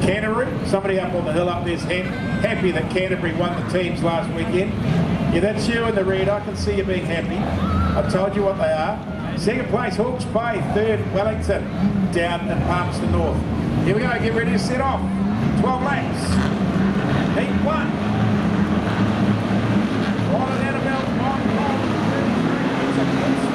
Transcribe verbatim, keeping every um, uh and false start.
Canterbury, somebody up on the hill up there's happy that Canterbury won the teams last weekend. Yeah, that's you in the red. I can see you being happy. I told you what they are. Second place, Hawke's Bay. Third, Wellington, down in Palmerston North. Here we go, get ready to set off. twelve laps. Heat one. On and out of Mount Long,